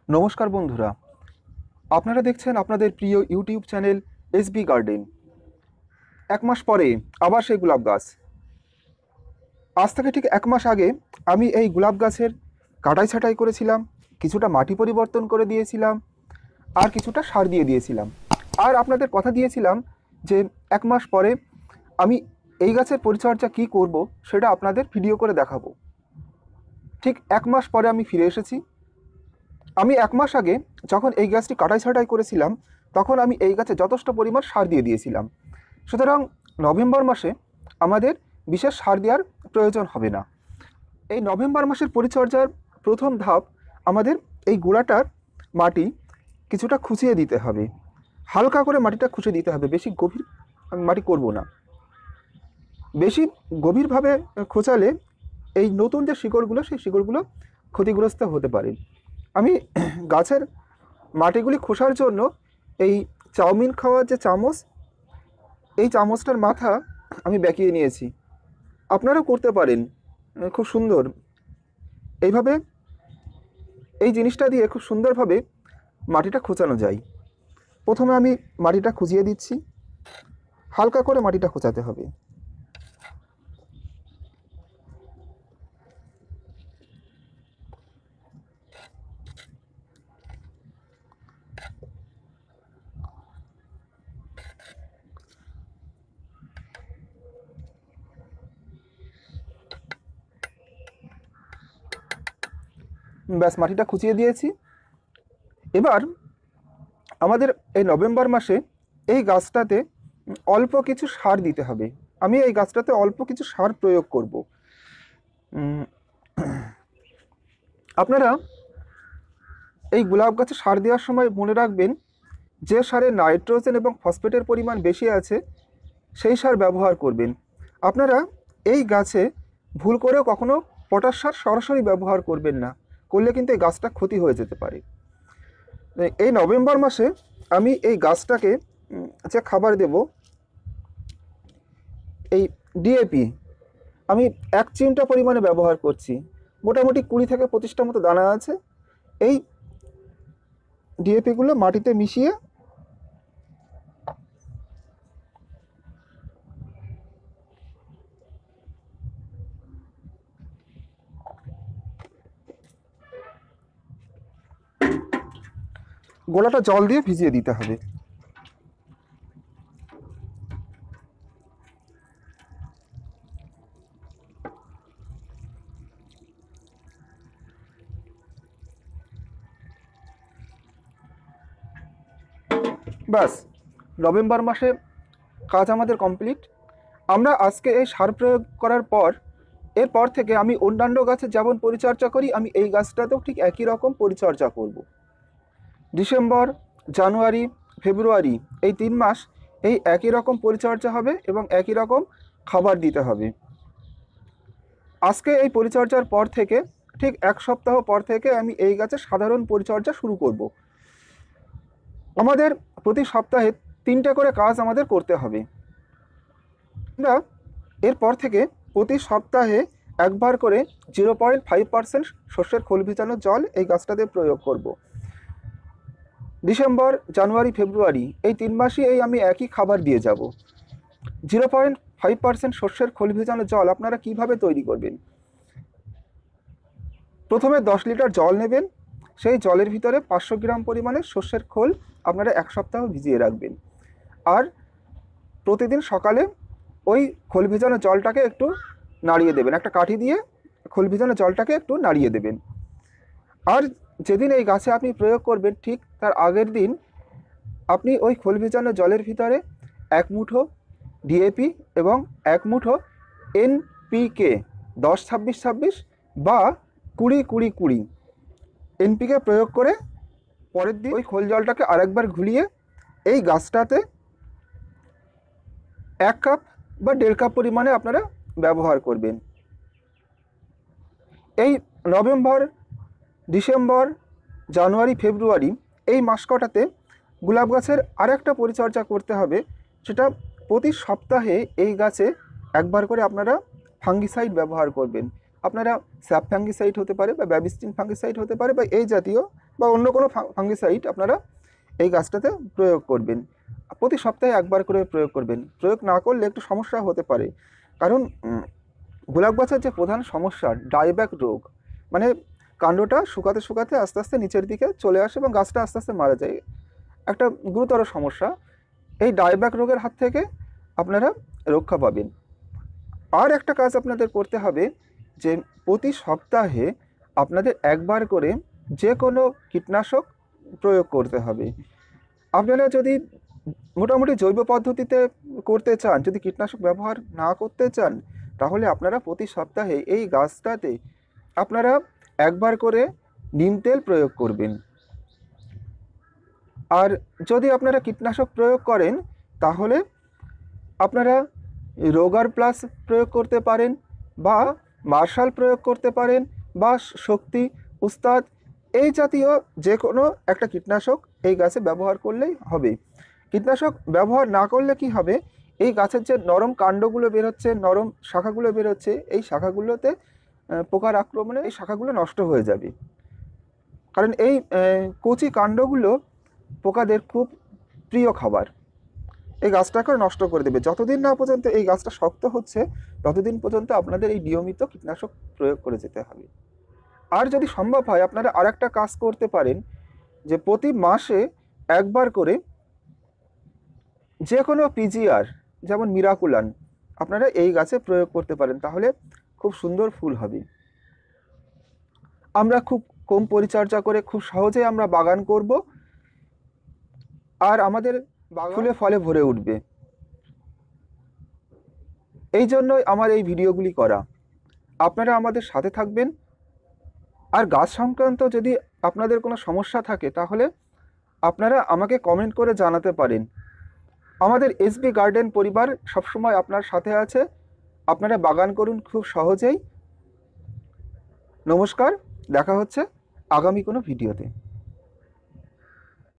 নমস্কার বন্ধুরা, আপনারা দেখছেন আপনাদের প্রিয় ইউটিউব চ্যানেল এসবি গার্ডেন। এক মাস পরে আবার সেই গোলাপ গাছ। আজ থেকে ঠিক এক মাস আগে আমি এই গোলাপ গাছের কাটাই ছাঁটাই করেছিলাম, কিছুটা মাটি পরিবর্তন করে দিয়েছিলাম, আর কিছুটা সার দিয়ে দিয়েছিলাম। আর আপনাদের কথা দিয়েছিলাম যে এক মাস পরে আমি এই গাছের পরিচর্যা কী করব সেটা আপনাদের ভিডিও করে দেখাবো। ঠিক এক মাস পরে আমি ফিরে এসেছি। আমি এক মাস আগে যখন এই গাছটি কাটাই ছাঁটাই করেছিলাম তখন আমি এই গাছে যথেষ্ট পরিমাণ সার দিয়ে দিয়েছিলাম। সুতরাং নভেম্বর মাসে আমাদের বিশেষ সার দেওয়ার প্রয়োজন হবে না। এই নভেম্বর মাসের পরিচর্যার প্রথম ধাপ আমাদের এই গোড়াটার মাটি কিছুটা খুঁচিয়ে দিতে হবে। হালকা করে মাটিটা খুঁচে দিতে হবে, বেশি গভীর আমি মাটি করব না। বেশি গভীরভাবে খোঁচালে এই নতুন যে শিকড়গুলো সেই শিকড়গুলো ক্ষতিগ্রস্ত হতে পারে। আমি গাছের মাটিগুলি খোসার জন্য এই চাউমিন খাওয়ার যে চামচ, এই চামচটার মাথা আমি বেঁকিয়ে নিয়েছি। আপনারাও করতে পারেন, খুব সুন্দর। এইভাবে এই জিনিসটা দিয়ে খুব সুন্দরভাবে মাটিটা খোঁচানো যায়। প্রথমে আমি মাটিটা খুঁজিয়ে দিচ্ছি, হালকা করে মাটিটা খোঁচাতে হবে। ব্যাস, মাটিটা খুঁচিয়ে দিয়েছি। এবার আমাদের এই নভেম্বর মাসে এই গাছটাতে অল্প কিছু সার দিতে হবে। আমি এই গাছটাতে অল্প কিছু সার প্রয়োগ করব। আপনারা এই গোলাপ গাছে সার দেওয়ার সময় মনে রাখবেন, যে সারে নাইট্রোজেন এবং ফসফেটের পরিমাণ বেশি আছে সেই সার ব্যবহার করবেন। আপনারা এই গাছে ভুল করেও কখনো পটাশ সার সরাসরি ব্যবহার করবেন না, করলে কিন্তু এই গাছটা ক্ষতি হয়ে যেতে পারে। এই নভেম্বর মাসে আমি এই গাছটাকে যে খাবার দেব, এই ডিএপি আমি 1 চিমটা পরিমাণে ব্যবহার করছি। মোটামুটি 20 থেকে 25টা মতো দানা আছে। এই ডিএপিগুলো মাটিতে মিশিয়ে গোলাটা জল দিয়ে ভিজিয়ে দিতে হবে। ব্যাস, নভেম্বর মাসে কাজ আমাদের কমপ্লিট। আমরা আজকে এই সার প্রয়োগ করার পর এরপর থেকে আমি অন্যান্য গাছে যেমন পরিচর্যা করি আমি এই গাছটাতেও ঠিক একই রকম পরিচর্যা করব। ডিসেম্বর, জানুয়ারি, ফেব্রুয়ারি এই 3 মাস এই একই রকম পরিচর্যা হবে এবং একই রকম খাবার দিতে হবে। আজকে এই পরিচর্যার পর থেকে ঠিক 1 সপ্তাহ পর থেকে আমি এই গাছের সাধারণ পরিচর্যা শুরু করব। আমাদের প্রতি সপ্তাহে 3টে করে কাজ আমাদের করতে হবে। আমরা এরপর থেকে প্রতি সপ্তাহে একবার করে 0.5% শস্যের খোল ভিজানো জল এই গাছটাতে প্রয়োগ করব। ডিসেম্বর, জানুয়ারি, ফেব্রুয়ারি এই 3 মাসই আমি একই খাবার দিয়ে যাব। 0.5% শস্যের খোল ভিজানো জল আপনারা কিভাবে তৈরি করবেন? প্রথমে 10 লিটার জল নেবেন, সেই জলের ভিতরে 500 গ্রাম পরিমাণে শস্যের খোল আপনারা 1 সপ্তাহ ভিজিয়ে রাখবেন। আর প্রতিদিন সকালে ওই খোল ভিজানো জলটাকে একটু নাড়িয়ে দেবেন, একটা কাঠি দিয়ে খোল ভিজানো জলটাকে একটু নাড়িয়ে দেবেন। আর যেদিন এই গাছে আপনি প্রয়োগ করবেন ঠিক তার আগের দিন আপনি ওই খোল ভিজানো জলের ভিতরে 1 মুঠো ডিএপি এবং 1 মুঠো এনপিকে 10-26-26 বা 20-20-20 এনপিকে প্রয়োগ করে পরের দিন ওই খোল জলটাকে আরেকবার ঘুলিয়ে এই গাছটাতে 1 কাপ বা 1.5 কাপ পরিমাণে আপনারা ব্যবহার করবেন। এই নভেম্বর, ডিসেম্বর, জানুয়ারি, ফেব্রুয়ারি এই মাস কটাতে গোলাপ গাছের আরেকটা পরিচর্যা করতে হবে, সেটা প্রতি সপ্তাহে এই গাছে একবার করে আপনারা ফাঙ্গিসাইড ব্যবহার করবেন। আপনারা স্যাপ ফাঙ্গিসাইড হতে পারে বা ব্যাবিস্টিন ফাঙ্গিসাইড হতে পারে বা এই জাতীয় বা অন্য কোনো ফাঙ্গিসাইড আপনারা এই গাছটাতে প্রয়োগ করবেন। প্রতি সপ্তাহে একবার করে প্রয়োগ করবেন। প্রয়োগ না করলে একটু সমস্যা হতে পারে, কারণ গোলাপ গাছের যে প্রধান সমস্যা ডাইব্যাক রোগ, মানে কাণ্ডটা শুকাতে শুকাতে আস্তে আস্তে নিচের দিকে চলে আসে এবং গাছটা আস্তে আস্তে মারা যায়, একটা গুরুতর সমস্যা। এই ডাইব্যাক রোগের হাত থেকে আপনারা রক্ষা পাবেন। আর একটা কাজ আপনাদের করতে হবে যে প্রতি সপ্তাহে আপনাদের একবার করে যে কোনো কীটনাশক প্রয়োগ করতে হবে। আপনারা যদি মোটামুটি জৈব পদ্ধতিতে করতে চান, যদি কীটনাশক ব্যবহার না করতে চান, তাহলে আপনারা প্রতি সপ্তাহে এই গাছটাতে আপনারা একবার করে নিম তেল প্রয়োগ করবেন। আর যদি আপনারা কীটনাশক প্রয়োগ করেন তাহলে আপনারা রোগার প্লাস প্রয়োগ করতে পারেন, বা মার্শাল প্রয়োগ করতে পারেন, বা শক্তি, উস্তাদ, এই জাতীয় যে কোনো একটা কীটনাশক এই গাছে ব্যবহার করলেই হবে। কীটনাশক ব্যবহার না করলে কি হবে, এই গাছের যে নরম কাণ্ডগুলো বেরোচ্ছে, নরম শাখাগুলো বেরোচ্ছে, এই শাখাগুলোতে পোকার আক্রমণে এই শাখাগুলো নষ্ট হয়ে যাবে। কারণ এই কচি কাণ্ডগুলো পোকাদের খুব প্রিয় খাবার, এই গাছটাকে নষ্ট করে দেবে। যতদিন না পর্যন্ত এই গাছটা শক্ত হচ্ছে ততদিন পর্যন্ত আপনাদের এই নিয়মিত কীটনাশক প্রয়োগ করে যেতে হবে। আর যদি সম্ভব হয় আপনারা আরেকটা কাজ করতে পারেন, যে প্রতি মাসে একবার করে যে কোনো পিজিআর, যেমন মিরাকুলান, আপনারা এই গাছে প্রয়োগ করতে পারেন, তাহলে খুব সুন্দর ফুল হবে। আমরা খুব কম পরিচর্যা করে খুব সহজে আমরা বাগান করব, আর আমাদের ফুলে ফলে ভরে উঠবে। এই জন্যই আমার এই ভিডিওগুলি করা। আপনারা আমাদের সাথে থাকবেন। আর গাছ সংক্রান্ত যদি আপনাদের কোনো সমস্যা থাকে তাহলে আপনারা আমাকে কমেন্ট করে জানাতে পারেন। আমাদের এসবি গার্ডেন পরিবার সবসময় আপনার সাথে আছে। আপনারা বাগান করুন খুব সহজেই। নমস্কার, দেখা হচ্ছে আগামী কোনো ভিডিওতে।